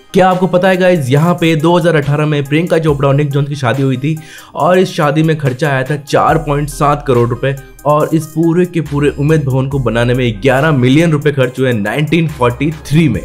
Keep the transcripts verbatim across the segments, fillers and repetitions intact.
क्या आपको पता है गाइज, यहाँ पे दो हज़ार अठारह में प्रियंका चोपड़ा और निक जोन्स की शादी हुई थी और इस शादी में खर्चा आया था चार पॉइंट सात करोड़ रुपए और इस पूरे के पूरे उम्मेद भवन को बनाने में ग्यारह मिलियन रुपए खर्च हुए नाइनटीन फोर्टी थ्री में।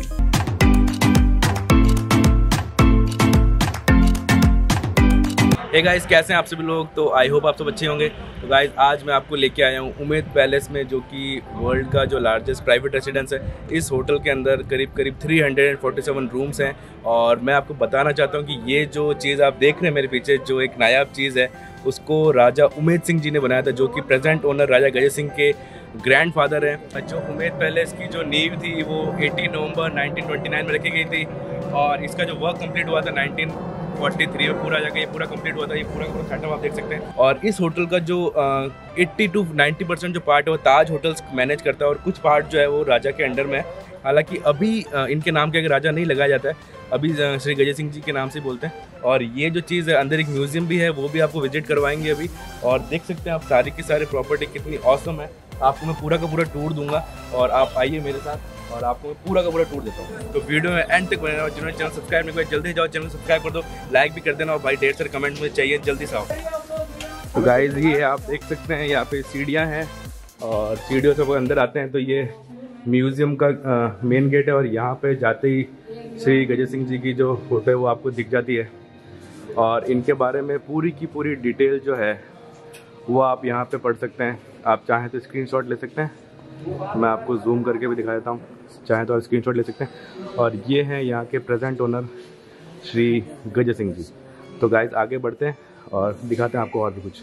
हे गाइस, कैसे हैं आप सभी लोग? तो आई होप आप सब अच्छे होंगे। तो गाइस, आज मैं आपको लेके आया हूँ उम्मेद पैलेस में, जो कि वर्ल्ड का जो लार्जेस्ट प्राइवेट रेसिडेंस है। इस होटल के अंदर करीब करीब तीन सौ सैंतालीस रूम्स हैं और मैं आपको बताना चाहता हूँ कि ये जो चीज़ आप देख रहे हैं मेरे पीछे, जो एक नायाब चीज़ है, उसको राजा उम्मेद सिंह जी ने बनाया था, जो कि प्रेजेंट ओनर राजा गजय सिंह के ग्रैंडफादर हैं। जो उम्मेद पैलेस की जो नींव थी वो अठारह नवंबर नाइनटीन ट्वेंटी नाइन में रखी गई थी और इसका जो वर्क कंप्लीट हुआ था नाइनटीन फोर्टी थ्री में पूरा जाके ये पूरा कंप्लीट हुआ था। ये पूरा पूरा सेटअप आप देख सकते हैं। और इस होटल का जो अस्सी टू नब्बे परसेंट जो पार्ट है वो ताज होटल्स मैनेज करता है और कुछ पार्ट जो है वो राजा के अंडर में है। हालांकि अभी आ, इनके नाम के आगे राजा नहीं लगाया जाता है, अभी श्री गजय सिंह जी के नाम से बोलते हैं। और ये जो चीज़ है, अंदर एक म्यूजियम भी है, वो भी आपको विजिट करवाएंगे अभी। और देख सकते हैं आप सारी की सारी प्रॉपर्टी कितनी ऑसम है। आपको मैं पूरा का पूरा टूर दूंगा और आप आइए मेरे साथ और आपको मैं पूरा का पूरा टूर देता हूँ। तो वीडियो में एंड तक बने रहो। जिन्होंने चैनल सब्सक्राइब नहीं किया जल्दी जाओ चैनल सब्सक्राइब कर दो, लाइक भी कर देना और भाई ढेर सारे कमेंट मुझे चाहिए, जल्दी से आओ। तो गाइस, ये आप देख सकते हैं यहाँ पे सीढ़ियाँ हैं और सीढ़ियों से वो अंदर आते हैं तो ये म्यूज़ियम का मेन गेट है और यहाँ पे जाते ही श्री गजय सिंह जी की जो फोटो है वो आपको दिख जाती है। और इनके बारे में पूरी की पूरी डिटेल जो है वो आप यहाँ पे पढ़ सकते हैं। आप चाहें तो स्क्रीनशॉट ले सकते हैं, मैं आपको जूम करके भी दिखा देता हूँ, चाहें तो आप स्क्रीनशॉट ले सकते हैं। और ये हैं यहाँ के प्रेजेंट ओनर श्री गजय सिंह जी। तो गाइस, आगे बढ़ते हैं और दिखाते हैं आपको और भी कुछ।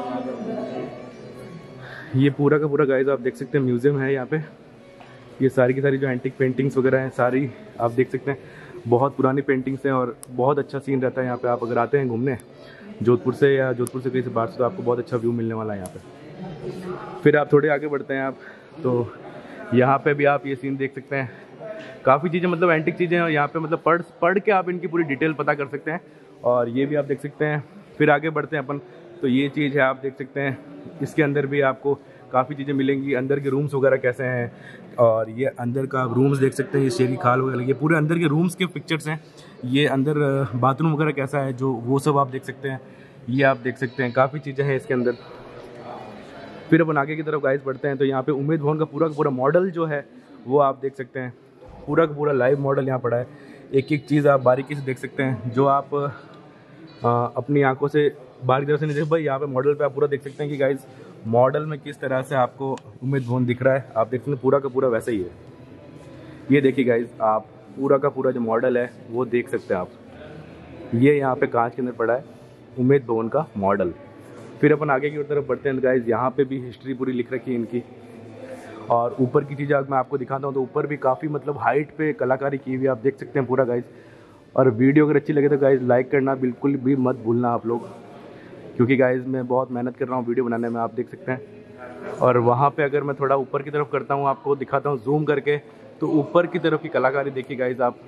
ये पूरा का पूरा गाइस आप देख सकते हैं म्यूज़ियम है यहाँ पे। ये सारी की सारी जो एंटिक पेंटिंग्स वगैरह हैं सारी आप देख सकते हैं। बहुत पुरानी पेंटिंग्स हैं और बहुत अच्छा सीन रहता है यहाँ पे। आप अगर आते हैं घूमने जोधपुर से या जोधपुर से कहीं से बाहर से, तो आपको बहुत अच्छा व्यू मिलने वाला है यहाँ पे। फिर आप थोड़े आगे बढ़ते हैं आप, तो यहाँ पे भी आप ये सीन देख सकते हैं। काफ़ी चीज़ें मतलब एंटिक चीज़ें हैं यहाँ पे, मतलब पढ़ पढ़ के आप इनकी पूरी डिटेल पता कर सकते हैं। और ये भी आप देख सकते हैं। फिर आगे बढ़ते हैं अपन, तो ये चीज़ है आप देख सकते हैं। इसके अंदर भी आपको काफ़ी चीज़ें मिलेंगी। अंदर के रूम्स वगैरह कैसे हैं और ये अंदर का रूम्स देख सकते हैं। ये शेर की खाल वगैरह, ये पूरे अंदर के रूम्स के पिक्चर्स हैं। ये अंदर बाथरूम वगैरह कैसा है जो वो सब आप देख सकते हैं। ये आप देख सकते हैं, काफ़ी चीज़ें हैं इसके अंदर। फिर अपन आगे की तरफ गाइस बढ़ते हैं, तो यहाँ पे उम्मेद भवन का पूरा का पूरा मॉडल जो है वो आप देख सकते हैं। पूरा का पूरा लाइव मॉडल यहाँ पड़ा है। एक एक चीज़ आप बारीकी से देख सकते हैं, जो आप आ, अपनी आंखों से बाहर की तरफ से नहीं देख भाई, यहाँ पे मॉडल पे आप पूरा देख सकते हैं कि गाइस मॉडल में किस तरह से आपको उम्मेद भवन दिख रहा है। आप देख सकते हैं पूरा का पूरा वैसा ही है। ये देखिए गाइस, आप पूरा का पूरा जो मॉडल है वो देख सकते हैं आप। ये यहाँ पे कांच के अंदर पड़ा है उम्मेद भवन का मॉडल। फिर अपन आगे की तरफ बढ़ते हैं गाइस, यहाँ पे भी हिस्ट्री पूरी लिख रखी है इनकी। और ऊपर की चीज़ें मैं आपको दिखाता हूँ, तो ऊपर भी काफ़ी मतलब हाइट पे कलाकारी की हुई आप देख सकते हैं पूरा गाइस। और वीडियो अगर अच्छी लगे तो गाइस लाइक करना बिल्कुल भी मत भूलना आप लोग, क्योंकि गाइस मैं बहुत मेहनत कर रहा हूँ वीडियो बनाने में, आप देख सकते हैं। और वहाँ पे अगर मैं थोड़ा ऊपर की तरफ करता हूँ, आपको दिखाता हूँ जूम करके, तो ऊपर की तरफ की कलाकारी देखिए गाइस आप,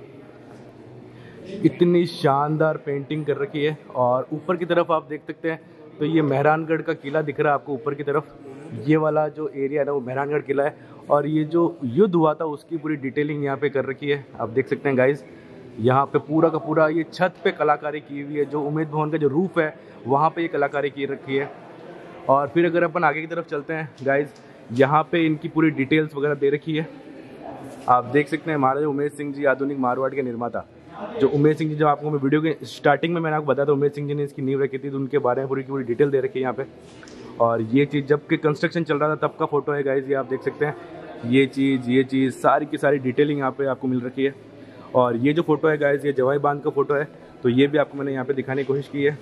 इतनी शानदार पेंटिंग कर रखी है। और ऊपर की तरफ आप देख सकते हैं, तो ये मेहरानगढ़ का किला दिख रहा है आपको ऊपर की तरफ। ये वाला जो एरिया है ना वो मेहरानगढ़ किला है। और ये जो युद्ध हुआ था उसकी पूरी डिटेलिंग यहाँ पे कर रखी है, आप देख सकते हैं गाइस। यहाँ पे पूरा का पूरा ये छत पे कलाकारी की हुई है। जो उम्मेद भवन का जो रूफ है वहाँ पे ये कलाकारी की रखी है। और फिर अगर अपन आगे की तरफ चलते हैं गाइस, यहाँ पे इनकी पूरी डिटेल्स वगैरह दे रखी है। आप देख सकते हैं महाराजा उम्मेद सिंह जी आधुनिक मारवाड़ के निर्माता। जो उम्मेद सिंह जी, जो आपको मैं वीडियो के स्टार्टिंग में मैंने आपको बताया था उम्मेद सिंह जी ने इसकी नींव रखी थी, तो उनके बारे में पूरी की पूरी डिटेल दे रखी है यहाँ पे। और ये चीज़ जब कि कंस्ट्रक्शन चल रहा था तब का फोटो है गाइस, ये आप देख सकते हैं। ये चीज़ ये चीज़ सारी की सारी डिटेलिंग यहाँ पे आपको मिल रखी है। और ये जो फोटो है गाइस, ये जवाई बांध का फोटो है, तो ये भी आपको मैंने यहाँ पे दिखाने की कोशिश की है।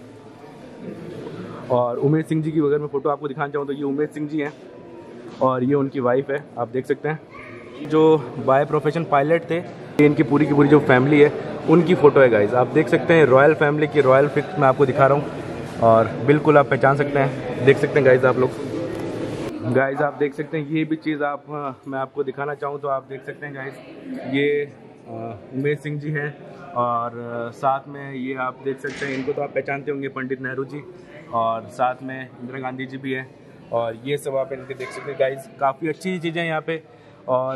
और उम्मेद सिंह जी की अगर मैं फोटो आपको दिखाना चाहूँ तो ये उम्मेद सिंह जी हैं और ये उनकी वाइफ है, आप देख सकते हैं। जो बाय प्रोफेशन पायलट थे, इनकी पूरी की पूरी जो फैमिली है उनकी फ़ोटो है गाइस, आप देख सकते हैं। रॉयल फैमिली की रॉयल फिक्स मैं आपको दिखा रहा हूँ और बिल्कुल आप पहचान सकते हैं, देख सकते हैं गाइस आप लोग। गाइस आप देख सकते हैं, ये भी चीज़ आप मैं आपको दिखाना चाहूँ तो आप देख सकते हैं गाइस, ये उम्मेद सिंह जी हैं और साथ में ये आप देख सकते हैं, इनको तो आप पहचानते होंगे, पंडित नेहरू जी, और साथ में इंदिरा गांधी जी भी है। और ये सब आप इनके देख सकते हैं गाइस, काफ़ी अच्छी चीज़ें हैं यहाँ पे। और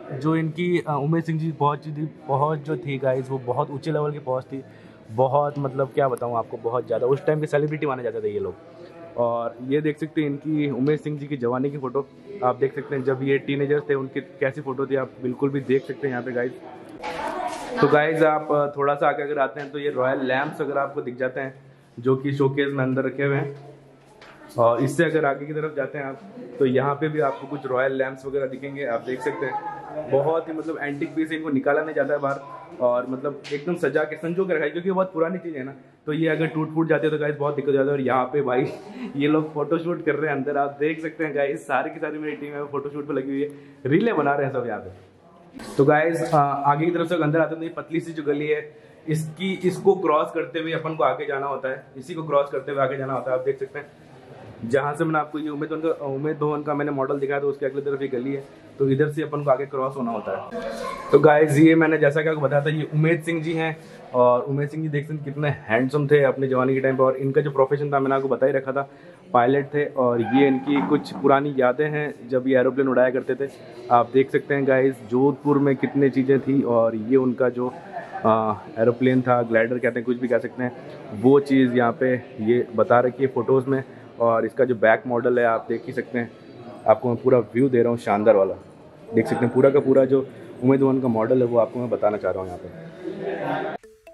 जो इनकी उमेश सिंह जी पहुँच थी पहुँच जो थी गाइस, वो बहुत ऊंचे लेवल की पहुँच थी। बहुत मतलब क्या बताऊँ आपको, बहुत ज़्यादा उस टाइम के सेलिब्रिटी माने जाते थे ये लोग। और ये देख सकते हैं इनकी उमेश सिंह जी की जवानी की फ़ोटो, आप देख सकते हैं जब ये टीनेजर्स थे उनकी कैसी फ़ोटो थी, आप बिल्कुल भी देख सकते हैं यहाँ पे गाइस। तो गाइस आप थोड़ा सा आगे अगर आते हैं तो ये रॉयल लैम्प्स अगर आपको दिख जाते हैं, जो कि शोकेस में अंदर रखे हुए हैं। और इससे अगर आगे की तरफ जाते हैं आप, तो यहाँ पे भी आपको कुछ रॉयल लैम्प्स वगैरह दिखेंगे, आप देख सकते हैं। बहुत ही मतलब एंटिक पीस, इनको निकाला नहीं जाता है बाहर, और मतलब एकदम सजा के संजो के रखा है, क्योंकि बहुत पुरानी चीज़ है ना, तो ये अगर टूट फूट जाते हैं तो गाइस बहुत दिक्कत हो जाती है। और यहाँ पे भाई ये लोग फोटोशूट कर रहे हैं अंदर, आप देख सकते हैं गाइस, सारी की सारी मेरी टीम है फोटोशूट पे लगी हुई है, रीलें बना रहे हैं सब यहाँ पे। तो गाइस आगे की तरफ से अंदर आते हैं तो ये पतली सी जो गली है, इसकी इसको क्रॉस करते हुए अपन को आगे जाना होता है, इसी को क्रॉस करते हुए आगे जाना होता है। आप देख सकते हैं जहाँ से मैंने आपको ये उम्मीद धवन का उम्मीद धवन का मैंने मॉडल दिखाया, तो उसके अगली तरफ ये गली है, तो इधर से अपन को आगे क्रॉस होना होता है। तो गाइस ये मैंने जैसा कि आपको बताया था, ये उमेश सिंह जी हैं, और उमेश सिंह जी देख सकते कितने हैंडसम थे अपने जवानी के टाइम पर। और इनका जो प्रोफेशन था मैंने आपको बता ही रखा था, पायलट थे। और ये इनकी कुछ पुरानी यादें हैं जब ये एरोप्लेन उड़ाया करते थे। आप देख सकते हैं गाइस जोधपुर में कितनी चीज़ें थी, और ये उनका जो एरोप्लेन था, ग्लाइडर कहते हैं, कुछ भी कह सकते हैं, वो चीज़ यहाँ पे ये बता रखी है फ़ोटोज़ में। और इसका जो बैक मॉडल है आप देख ही सकते हैं, आपको मैं पूरा व्यू दे रहा हूँ शानदार वाला, देख सकते हैं पूरा का पूरा जो उमेश धवन का मॉडल है वो आपको मैं बताना चाह रहा हूँ यहाँ पे।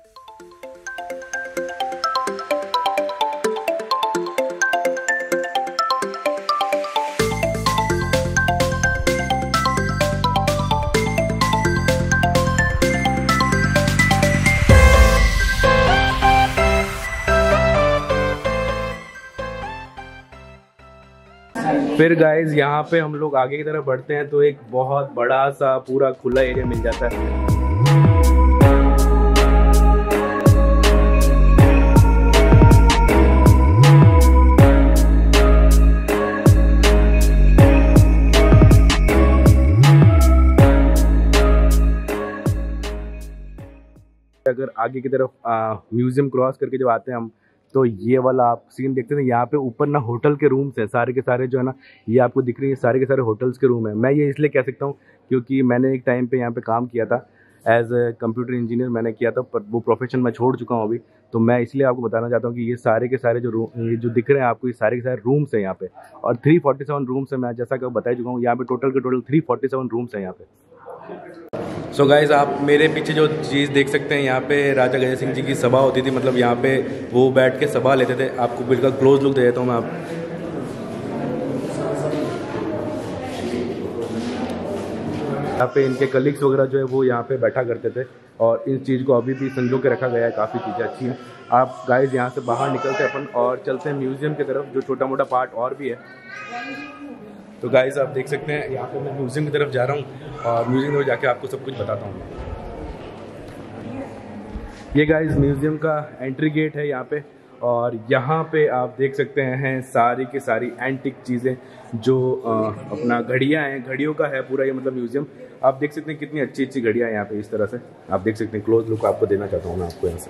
फिर गाइज यहाँ पे हम लोग आगे की तरफ बढ़ते हैं तो एक बहुत बड़ा सा पूरा खुला एरिया मिल जाता है। अगर आगे की तरफ म्यूजियम क्रॉस करके जब आते हैं हम, तो ये वाला आप सीन देखते हैं। यहाँ पे ऊपर ना होटल के रूम्स हैं, सारे के सारे जो है ना, ये आपको दिख रही है, सारे के सारे होटल्स के रूम हैं। मैं ये इसलिए कह सकता हूँ क्योंकि मैंने एक टाइम पे यहाँ पे काम किया था एज ए कंप्यूटर इंजीनियर, मैंने किया था, पर वो प्रोफेशन मैं छोड़ चुका हूँ अभी। तो मैं इसलिए आपको बताना चाहता हूँ कि ये सारे के सारे जो रूम ये जो दिख रहे हैं आपको, ये सारे के सारे रूम्स हैं यहाँ पे, और थ्री फोर्टी सेवन रूम्स हैं। मैं जैसा कि बता चुका हूँ, यहाँ पे टोटल के total three forty seven rooms हैं यहाँ पे। सो so गाइज आप मेरे पीछे जो चीज़ देख सकते हैं, यहाँ पे राजा गजय सिंह जी की सभा होती थी, मतलब यहाँ पे वो बैठ के सभा लेते थे। आपको बिल्कुल क्लोज लुक दे देता हूँ मैं। आप यहाँ पे इनके कलीग्स वगैरह जो है वो यहाँ पे बैठा करते थे, और इस चीज़ को अभी भी संजो के रखा गया है, काफ़ी चीज़ें अच्छी हैं। आप गाइज यहाँ से बाहर निकलते हैं अपन और चलते हैं म्यूज़ियम की तरफ, जो छोटा मोटा पार्ट और भी है। तो गाइस आप देख सकते हैं यहाँ पे मैं म्यूज़ियम की तरफ जा रहा हूँ, और म्यूज़ियम में जाके आपको सब कुछ बताता हूँ। ये गाइस म्यूज़ियम का एंट्री गेट है यहाँ पे, और यहाँ पे आप देख सकते हैं सारी की सारी एंटिक चीज़ें, जो आ, अपना घड़ियाँ हैं, घड़ियों का है पूरा ये मतलब म्यूज़ियम। आप देख सकते हैं कितनी अच्छी अच्छी घड़ियाँ हैं यहाँ पे, इस तरह से आप देख सकते हैं। क्लोज लुक आपको देना चाहता हूँ मैं आपको यहाँ से।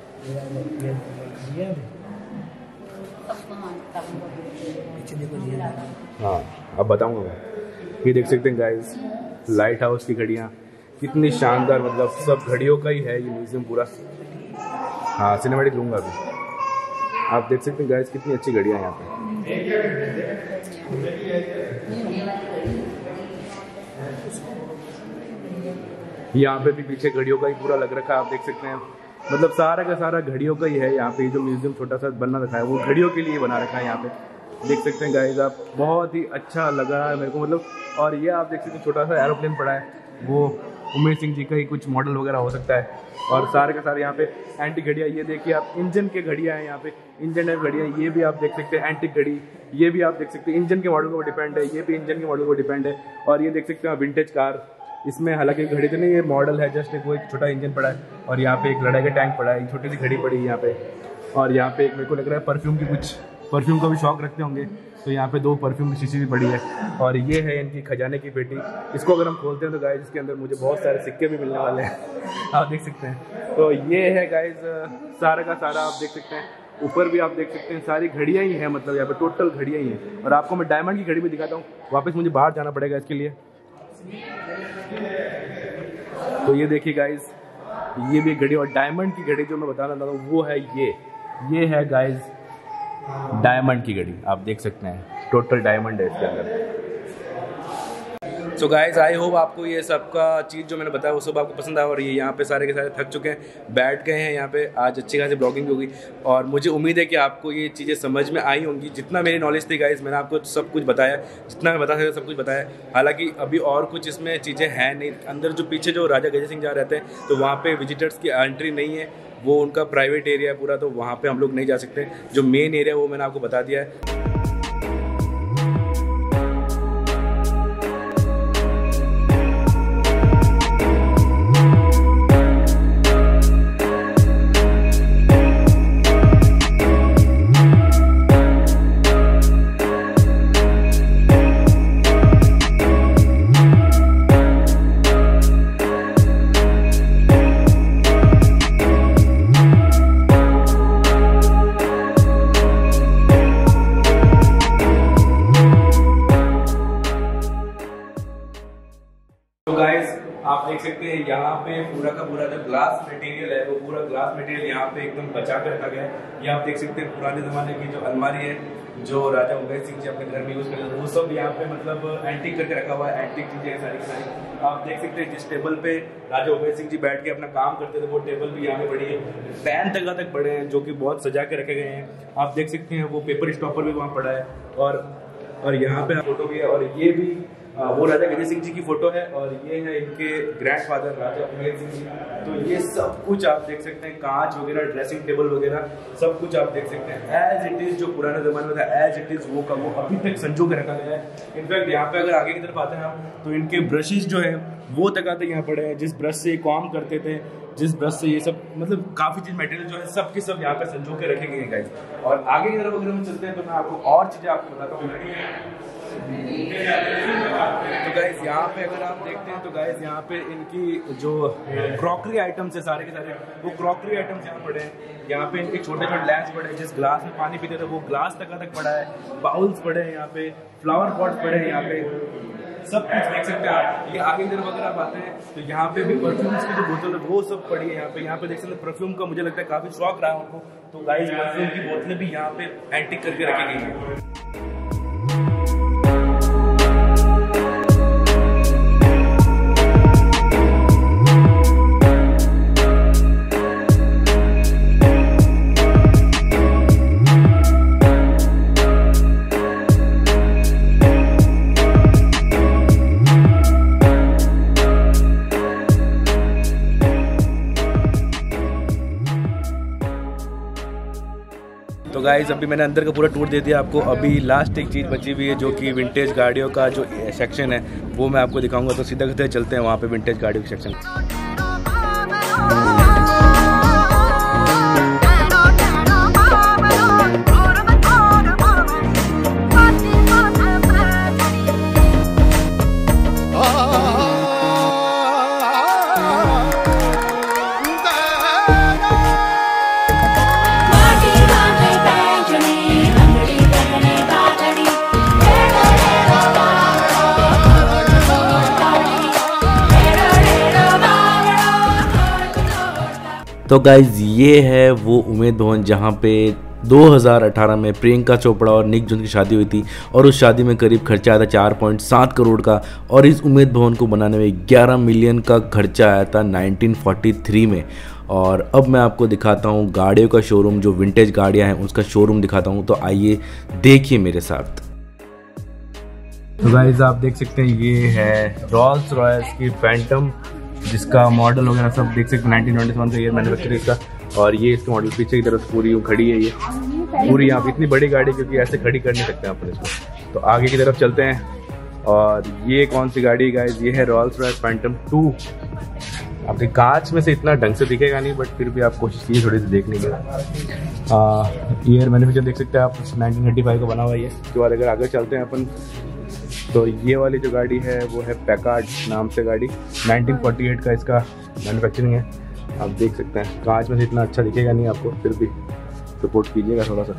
हाँ अब बताऊंगा मैं। ये देख सकते हैं गाइस लाइट हाउस की घड़ियाँ कितनी शानदार, मतलब सब घड़ियों का ही है ये म्यूजियम पूरा। हाँ सिनेमैटिक लूँगा अभी। आप देख सकते हैं गाइस कितनी अच्छी घड़ियाँ यहाँ पे। यहाँ पे भी पीछे घड़ियों का ही पूरा लग रखा है, आप देख सकते हैं। मतलब सारा का सारा घड़ियों का ही है यहाँ पे। जो म्यूजियम छोटा सा बना रखा है वो घड़ियों के लिए बना रखा है यहाँ पे। देख सकते हैं गाइस आप, बहुत ही अच्छा लग रहा है मेरे को मतलब। और ये आप देख सकते हैं छोटा सा एरोप्लेन पड़ा है, वो उमेश सिंह जी का ही कुछ मॉडल वगैरह हो सकता है। और सारे के सारे यहाँ पे एंटिक घड़ियाँ, ये देखिए आप, इंजन के घड़ियाँ हैं यहाँ पे, इंजन टाइप घड़ियाँ, ये भी आप देख सकते हैं एंटिक घड़ी। ये भी आप देख सकते हैं इंजन के मॉडल को डिपेंड है, ये भी इंजन के मॉडल को डिपेंड है। और ये देख सकते हैं विंटेज कार, इसमें हालांकि घड़ी तो नहीं, ये मॉडल है जस्ट, एक वो एक छोटा इंजन पड़ा है। और यहाँ पे एक लड़ाई का टैंक पड़ा है, एक छोटी सी घड़ी पड़ी है यहाँ पे। और यहाँ पे एक मेरे को लग रहा है परफ्यूम की, कुछ परफ्यूम का भी शौक रखते होंगे, तो यहाँ पे दो परफ्यूम की शीशी भी पड़ी है। और ये है इनकी खजाने की पेटी। इसको अगर हम खोलते हैं तो गाइस इसके अंदर मुझे बहुत सारे सिक्के भी मिलने वाले हैं, आप देख सकते हैं। तो ये है गाइस सारा का सारा, आप देख सकते हैं। ऊपर भी आप देख सकते हैं सारी घड़ियाँ ही हैं, मतलब यहाँ पे टोटल घड़ियाँ ही हैं। और आपको मैं डायमंड की घड़ी भी दिखाता हूँ, वापस मुझे बाहर जाना पड़ेगा इसके लिए। तो ये देखिए गाइज, ये भी घड़ी, और डायमंड की घड़ी जो मैं बताना चाहता हूँ वो है ये ये है गाइज डायमंड की घड़ी। आप देख सकते हैं टोटल डायमंड है इसके अंदर। सो गाइज आई होप आपको ये सब का चीज़ जो मैंने बताया वो सब आपको पसंद आया। और ये यहाँ पे सारे के सारे थक चुके हैं, बैठ गए हैं यहाँ पे। आज अच्छी खासी ब्लॉगिंग होगी और मुझे उम्मीद है कि आपको ये चीज़ें समझ में आई होंगी। जितना मेरी नॉलेज थी गाइज मैंने आपको सब कुछ बताया, जितना मैं बता सकता सब कुछ बताया। हालांकि अभी और कुछ इसमें चीज़ें हैं नहीं। अंदर जो पीछे जो राजा गजेंद्र सिंह जहाँ रहते हैं तो वहाँ पर विजिटर्स की एंट्री नहीं है, वो उनका प्राइवेट एरिया है पूरा, तो वहाँ पर हम लोग नहीं जा सकते। जो मेन एरिया वो मैंने आपको बता दिया है। आप देख सकते हैं यहाँ पे पूरा का पूरा जो ग्लास मटेरियल है वो पूरा ग्लास मटेरियल यहाँ पे एकदम बचा कर रखा गया है। ये आप देख सकते हैं पुराने ज़माने की जो अलमारी है जो राजा उदय सिंह जी अपने घर में यूज़ करते हैं वो सब यहाँ पे मतलब एंटीक करके रखा हुआ है। एंटीक चीज़ें सारी की सारी आप देख सकते हैं। जिस टेबल पे राजा उदय सिंह जी बैठ के अपना काम करते थे वो टेबल भी यहाँ पे पड़ी है। फैन तक तक पड़े हैं जो कि बहुत सजा के रखे गए हैं। आप देख सकते हैं वो पेपर स्टॉपर भी वहाँ पड़ा है। और और यहाँ पे फोटो भी है। और ये भी आ, वो राजा गजेंद्र सिंह जी की फोटो है और ये है इनके ग्रैंडफादर राजा उमेर सिंह जी। तो ये सब कुछ आप देख सकते हैं, कांच वगैरह, ड्रेसिंग टेबल वगैरह सब कुछ आप देख सकते हैं एज इट इज। जो पुराने जमाने में था एज इट इज वो का वो अभी तक संजो के रखा गया है। इनफैक्ट यहाँ पे अगर आगे की तरफ आते हैं हम तो इनके ब्रशेज जो है वो तक आते यहाँ पड़े हैं। जिस ब्रश से काम करते थे, जिस ब्रश से ये सब मतलब काफ़ी चीज़ मटेरियल जो है सब के सब यहाँ पे संजो के रखे गए हैं गाइस। और आगे की तरफ अगर हम चलते हैं तो मैं आपको और चीज़ें आपको बताता हूँ। तो गाइस यहाँ पे अगर आप देखते हैं तो गाइस यहाँ पे इनकी जो क्रॉकरी आइटम्स है सारे के सारे वो क्रॉकरी आइटम्स यहाँ पड़े हैं। यहाँ पे इनके छोटे छोटे ग्लास पड़े हैं, जिस ग्लास में पानी पीते थे वो ग्लास तक तक पड़ा है। बाउल्स पड़े हैं यहाँ पे, फ्लावर पॉट पड़े हैं यहाँ पे, सब कुछ देख सकते हैं आप। ये आगे की तरफ अगर आप आते हैं तो यहाँ पे भी परफ्यूम्स की जो बोतल है वो सब पड़ी है यहाँ पे। यहाँ पे देख सकते हैं परफ्यूम का मुझे लगता है काफी शौक रहा है उनको, तो गाइस परफ्यूम की बोतलें भी यहाँ पे एंटिक करके रखी गई है। तो गाइज अभी मैंने अंदर का पूरा टूर दे दिया आपको। अभी लास्ट एक चीज़ बची हुई है जो कि विंटेज गाड़ियों का जो सेक्शन है वो मैं आपको दिखाऊंगा। तो सीधा सीधा चलते हैं वहाँ पे विंटेज गाड़ियों के सेक्शन। तो गाइज ये है वो उम्मेद भवन जहाँ पे दो हज़ार अठारह में प्रियंका चोपड़ा और निक जोनस की शादी हुई थी और उस शादी में करीब खर्चा आया था चार पॉइंट सात करोड़ का। और इस उम्मेद भवन को बनाने में ग्यारह मिलियन का खर्चा आया था नाइनटीन फोर्टी थ्री में। और अब मैं आपको दिखाता हूँ गाड़ियों का शोरूम, जो विंटेज गाड़ियाँ हैं उसका शोरूम दिखाता हूँ। तो आइए देखिए मेरे साथ। तो गाइज आप देख सकते हैं ये है रोल्स रॉयस की फैंटम, जिसका मॉडल वगैरह सब देख सकते हैं नाइनटीन ट्वेंटी वन का ईयर मैन्युफैक्चर इसका। और ये इसका मॉडल पीछे की तरफ पूरी यूँ खड़ी है, ये पूरी यहाँ पे इतनी बड़ी गाड़ी क्योंकि ऐसे खड़ी कर नहीं सकते अपन इसको। तो आगे की तरफ चलते हैं। और ये कौन सी गाड़ी गाइस, ये है रोल्स रॉयस फैंटम टू। आपके कांच में से इतना ढंग से दिखेगा नहीं, बट फिर भी आप कोशिश कीजिए थोड़ी सी देखने की। ईयर मैन्युफैक्चर देख सकते हैं आप, नाइनटीन थर्टी फाइव का बना हुआ है ये। उसके बाद अगर आगे चलते हैं अपन तो ये वाली जो गाड़ी है वो है पैकार्ड नाम से गाड़ी, नाइनटीन फोर्टी एट का इसका मैन्युफैक्चरिंग है। आप देख सकते हैं कांच में से इतना अच्छा दिखेगा नहीं आपको, फिर भी सपोर्ट कीजिएगा थोड़ा सा।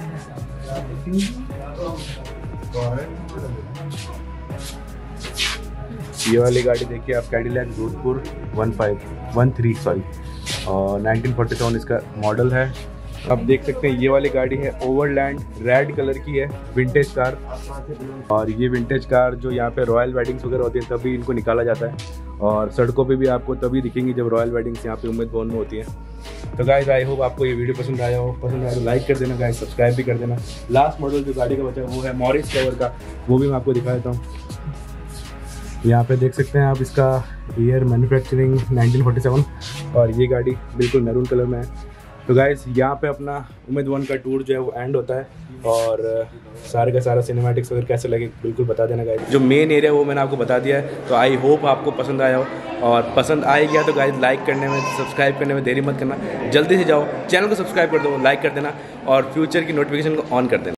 ये वाली गाड़ी देखिए आप, Cadillac Jodhpur one five one three sorry और नाइनटीन फोर्टी सेवन इसका मॉडल है। आप देख सकते हैं ये वाली गाड़ी है ओवरलैंड, रेड कलर की है, विंटेज कार। और ये विंटेज कार जो यहाँ पे रॉयल वेडिंग्स वगैरह होती हैं तभी इनको निकाला जाता है, और सड़कों पे भी आपको तभी दिखेंगी जब रॉयल वेडिंग्स यहाँ पे उम्मीद भवन में होती हैं। तो गाइस आई होप आपको ये वीडियो पसंद आया हो, पसंद आया तो लाइक कर देना गाइस, सब्सक्राइब भी कर देना। लास्ट मॉडल जो गाड़ी का बचा है वो है मॉरिस कवर का, वो भी मैं आपको दिखा देता हूँ। यहाँ पे देख सकते हैं आप इसका year manufacturing nineteen forty seven, और ये गाड़ी बिल्कुल मैरून कलर में है। तो गाइस यहाँ पे अपना उम्मीद भवन का टूर जो है वो एंड होता है, और सारे का सारा सिनेमैटिक्स वगैरह कैसे लगे बिल्कुल बता देना गाइस। जो मेन एरिया वो मैंने आपको बता दिया है, तो आई होप आपको पसंद आया हो, और पसंद आ गया तो गाइस लाइक करने में, सब्सक्राइब करने में देरी मत करना, जल्दी से जाओ चैनल को सब्सक्राइब कर दो, लाइक कर देना और फ्यूचर की नोटिफिकेशन को ऑन कर देना।